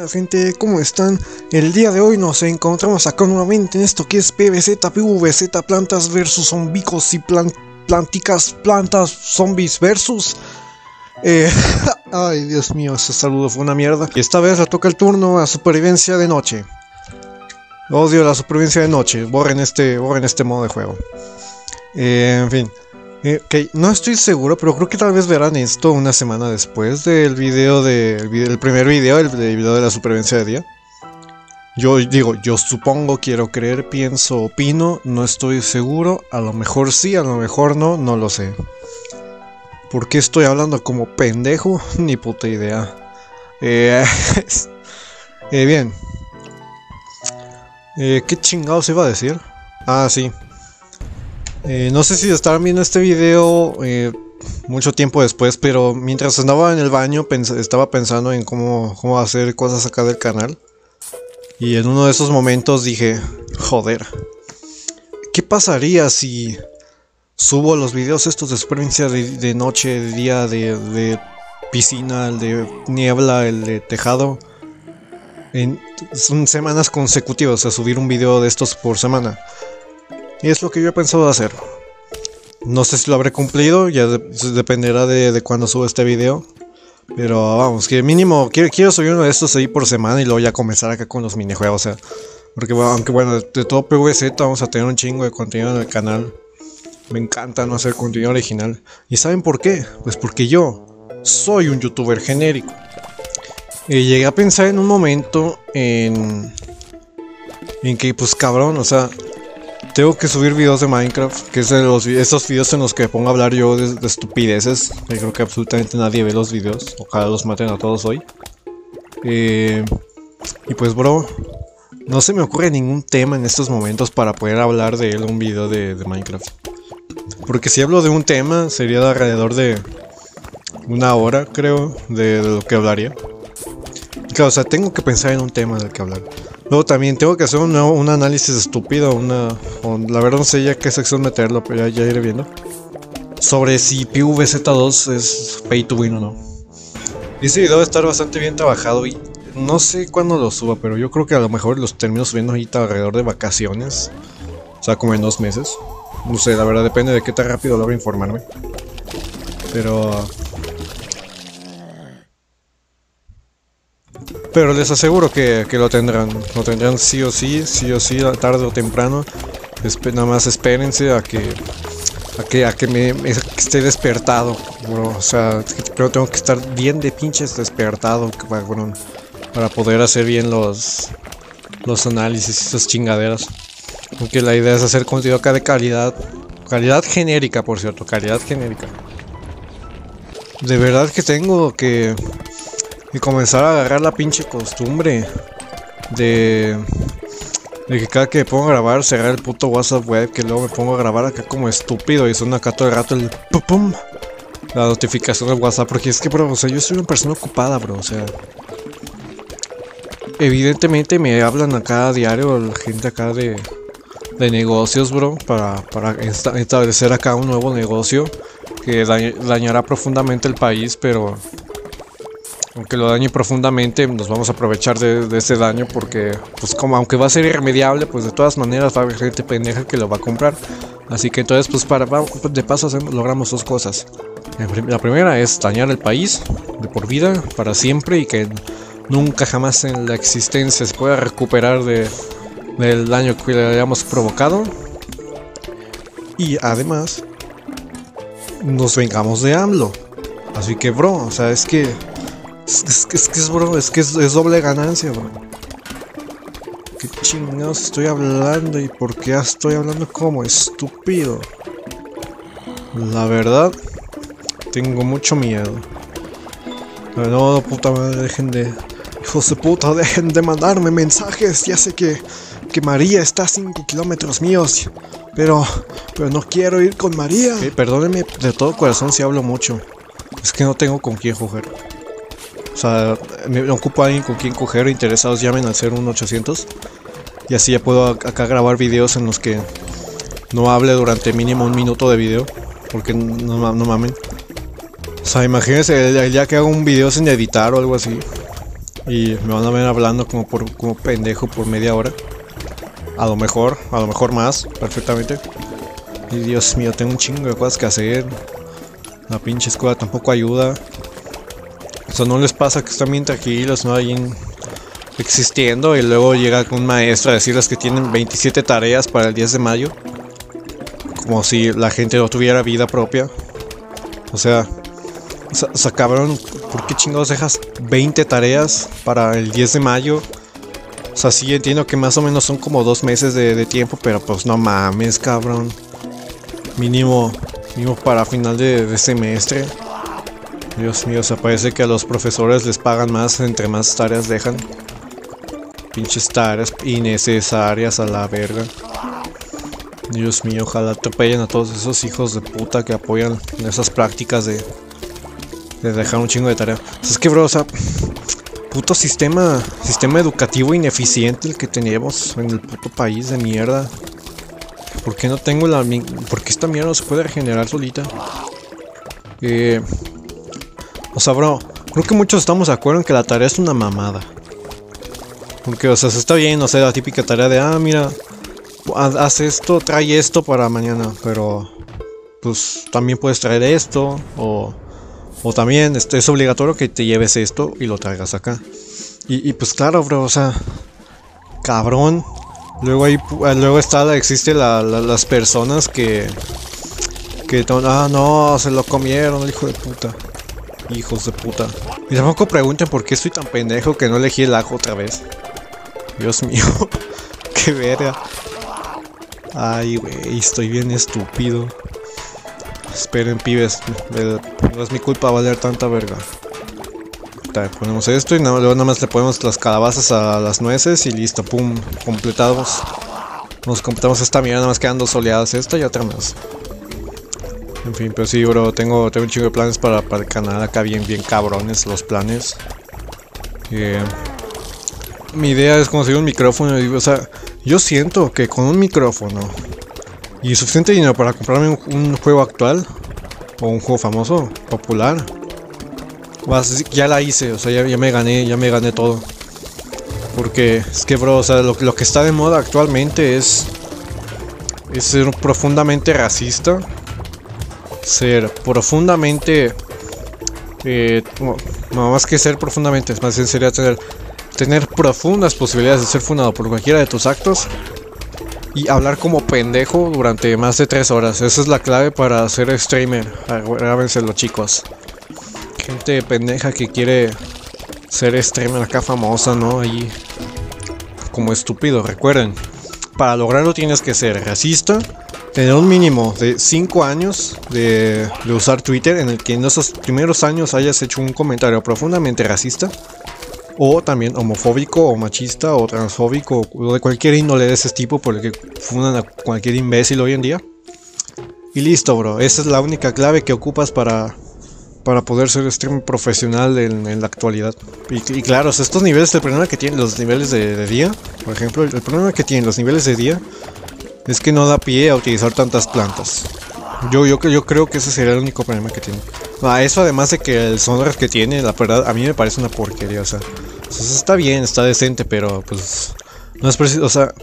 buenas gente, ¿cómo están? El día de hoy nos encontramos acá nuevamente en esto que es PvZ, PvZ, plantas versus zombicos y plantas zombies versus... Ay, Dios mío, ese saludo fue una mierda. Y esta vez le toca el turno a supervivencia de noche. Odio la supervivencia de noche, borren este modo de juego. En fin. Ok, no estoy seguro, pero creo que tal vez verán esto una semana después del video el primer video, el video de la supervivencia de día. Yo digo, yo supongo, quiero creer, pienso, opino, no estoy seguro, a lo mejor sí, a lo mejor no, no lo sé. ¿Por qué estoy hablando como pendejo? Ni puta idea. Bien. ¿Qué chingados iba a decir? Ah, sí. No sé si estarán viendo este video mucho tiempo después, pero mientras andaba en el baño estaba pensando en cómo hacer cosas acá del canal. Y en uno de esos momentos dije, joder, ¿qué pasaría si subo los videos estos de supervivencia de noche, de día, de piscina, el de niebla, el de tejado? Son semanas consecutivas, a subir un video de estos por semana. Y es lo que yo he pensado hacer. No sé si lo habré cumplido, ya dependerá de cuándo suba este video. Pero vamos, que mínimo quiero subir uno de estos ahí por semana y luego ya comenzar acá con los minijuegos. O sea, porque aunque bueno, de todo PvZ vamos a tener un chingo de contenido en el canal. Me encanta no hacer contenido original. ¿Y saben por qué? Pues porque yo soy un youtuber genérico. Llegué a pensar en un momento en que pues cabrón, o sea, tengo que subir videos de Minecraft, que es de esos videos en los que pongo a hablar yo de estupideces. Yo creo que absolutamente nadie ve los videos. Ojalá los maten a todos hoy. Y pues bro, no se me ocurre ningún tema en estos momentos para poder hablar de él en un video de Minecraft. Porque si hablo de un tema sería de alrededor de una hora, creo, de lo que hablaría. Claro, o sea, tengo que pensar en un tema del que hablar. Luego también tengo que hacer un análisis estúpido, la verdad no sé ya qué sección meterlo, pero ya iré viendo. Sobre si PvZ2 es pay to win o no. Este video va a estar bastante bien trabajado y no sé cuándo lo suba, pero yo creo que a lo mejor los termino subiendo ahorita alrededor de vacaciones. O sea, como en 2 meses. No sé, la verdad depende de qué tan rápido logro informarme. Pero les aseguro que lo tendrán sí o sí, tarde o temprano. Nada más espérense a que esté despertado, bro. O sea, creo que tengo que estar bien de pinches despertado para poder hacer bien los análisis y esas chingaderas. Porque la idea es hacer contenido acá de calidad genérica, por cierto, calidad genérica. De verdad que tengo que comenzar a agarrar la pinche costumbre de que cada que me pongo a grabar cerrar el puto WhatsApp web, que luego me pongo a grabar acá como estúpido y suena acá todo el rato el pum, la notificación del WhatsApp, porque es que bro, o sea, yo soy una persona ocupada, bro, o sea, evidentemente me hablan acá a diario la gente acá de negocios, bro, para establecer acá un nuevo negocio que dañará profundamente el país, pero aunque lo dañe profundamente, nos vamos a aprovechar de ese daño porque, pues como aunque va a ser irremediable, pues de todas maneras va a haber gente pendeja que lo va a comprar. Así que entonces, pues de paso logramos 2 cosas. La primera es dañar el país de por vida, para siempre, y que nunca jamás en la existencia se pueda recuperar del daño que le hayamos provocado. Y además, nos vengamos de AMLO. Así que bro, o sea, es que es doble ganancia, bro. ¿Qué chingados estoy hablando y por qué estoy hablando como estúpido? La verdad, tengo mucho miedo. Pero no, puta madre, hijos de puta, dejen de mandarme mensajes. Ya sé que María está a 5 kilómetros míos, pero no quiero ir con María. Okay, perdónenme de todo corazón si hablo mucho. Es que no tengo con quién coger. O sea, me ocupo a alguien con quien coger. Interesados llamen al 01800. Y así ya puedo acá grabar videos en los que no hable durante mínimo 1 minuto de video. Porque no mamen. O sea, imagínense el día que hago un video sin editar o algo así. y me van a ver hablando como pendejo por media hora. A lo mejor más, perfectamente. Y Dios mío, tengo un chingo de cosas que hacer. La pinche escuela tampoco ayuda. O sea, no les pasa que están bien tranquilos, ¿no? Ahí existiendo y luego llega un maestro a decirles que tienen 27 tareas para el 10 de mayo. Como si la gente no tuviera vida propia. O sea, cabrón, ¿por qué chingados dejas 20 tareas para el 10 de mayo? O sea, sí entiendo que más o menos son como 2 meses de tiempo, pero pues no mames, cabrón. Mínimo para final de semestre. Dios mío, o sea, parece que a los profesores les pagan más entre más tareas dejan. Pinches tareas innecesarias a la verga. Dios mío, ojalá atropellen a todos esos hijos de puta que apoyan en esas prácticas de dejar un chingo de tarea. O sea, es que, bro, o sea, puto sistema educativo ineficiente el que tenemos en el puto país de mierda. ¿Por qué no tengo por qué esta mierda no se puede regenerar solita? O sea, bro, creo que muchos estamos de acuerdo en que la tarea es una mamada. Porque, o sea, se está bien, o sea, la típica tarea de, mira, haz esto, trae esto para mañana, pero pues también puedes traer esto, o también es obligatorio que te lleves esto y lo traigas acá. Y pues claro, bro, o sea, cabrón. Luego existe las personas que no, se lo comieron, el hijo de puta. Hijos de puta. Y tampoco pregunten por qué soy tan pendejo que no elegí el ajo otra vez. Dios mío, qué verga. Ay, güey, estoy bien estúpido. Esperen, pibes, no es mi culpa valer tanta verga. Ponemos esto y luego nada más le ponemos las calabazas a las nueces y listo, pum, completados. Nos completamos esta mierda, nada más quedan 2 oleadas, esta y otra más. En fin, pero sí, bro, tengo un chingo de planes para el canal acá, bien cabrones los planes. Mi idea es conseguir un micrófono, o sea, yo siento que con un micrófono y suficiente dinero para comprarme un juego actual o un juego famoso, popular, ya la hice, o sea, ya me gané todo. Porque es que, bro, o sea, lo que está de moda actualmente es ser profundamente racista. Ser profundamente no más que ser profundamente, es más bien sería tener profundas posibilidades de ser fundado por cualquiera de tus actos y hablar como pendejo durante más de 3 horas. Esa es la clave para ser streamer. Grábenselo, chicos. Gente pendeja que quiere ser streamer acá famosa, ¿no? Ahí como estúpido. Recuerden, para lograrlo tienes que ser racista, tener un mínimo de 5 años de usar Twitter, en el que en esos primeros años hayas hecho un comentario profundamente racista, o también homofóbico, o machista, o transfóbico, o de cualquier índole de ese tipo, por el que fundan a cualquier imbécil hoy en día. Y listo, bro. Esa es la única clave que ocupas para poder ser streamer profesional en la actualidad. Y claro, o sea, estos niveles, el problema que tienen los niveles de día, por ejemplo, el problema que tienen los niveles de día es que no da pie a utilizar tantas plantas. Yo creo que ese sería el único problema que tiene. Eso además de que el soundtrack que tiene, la verdad, a mí me parece una porquería, o sea, está bien, está decente, pero pues no es preciso, o sea,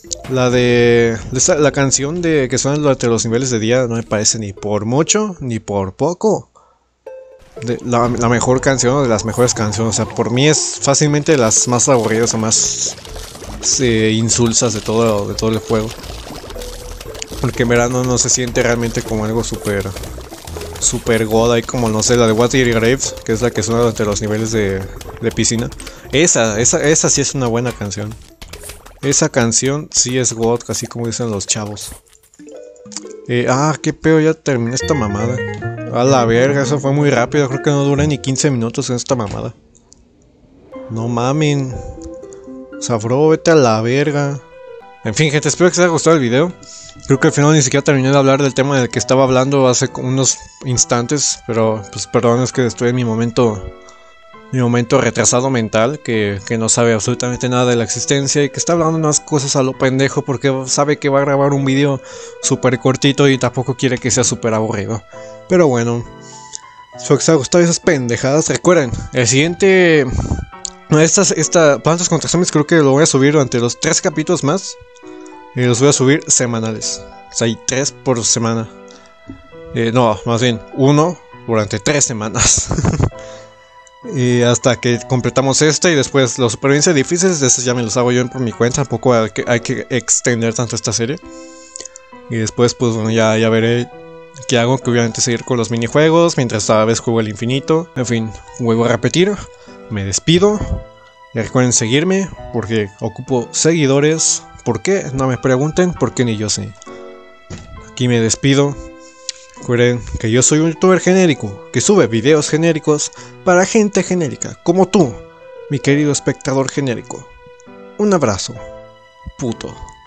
la canción que suena durante los niveles de día no me parece ni por mucho ni por poco la mejor canción o de las mejores canciones. O sea, por mí es fácilmente de las más aburridas o más insulsas de todo el juego. Porque en verano no se siente realmente como algo super goda, y como, no sé, la de What Dirty Graves, que es la que suena durante los niveles de piscina. Esa sí es una buena canción. Esa canción sí es god, así como dicen los chavos. Qué pedo, ya terminé esta mamada. A la verga, eso fue muy rápido. Creo que no dura ni 15 minutos en esta mamada. No mamen. O sea, bro, vete a la verga. En fin, gente, espero que os haya gustado el video. Creo que al final ni siquiera terminé de hablar del tema del que estaba hablando hace unos instantes. Pero, pues perdón, es que estoy en mi momento retrasado mental, que no sabe absolutamente nada de la existencia y que está hablando unas cosas a lo pendejo porque sabe que va a grabar un video súper cortito y tampoco quiere que sea súper aburrido. Pero bueno, espero que os haya gustado esas pendejadas. Recuerden, el siguiente No, Plantas contra Zombies creo que lo voy a subir durante los 3 capítulos más. Y los voy a subir semanales. O sea, hay 3 por semana. No, más bien, 1 durante 3 semanas. Y hasta que completamos y después los supervivencias difíciles, de esos ya me los hago yo por mi cuenta. Tampoco hay que extender tanto esta serie. Y después pues bueno, ya veré qué hago, que obviamente seguir con los minijuegos, mientras a la vez juego el infinito. En fin, vuelvo a repetir, me despido. Y recuerden seguirme, porque ocupo seguidores. ¿Por qué? No me pregunten, porque ni yo sé. Aquí me despido. Recuerden que yo soy un youtuber genérico, que sube videos genéricos para gente genérica, como tú, mi querido espectador genérico. Un abrazo, puto.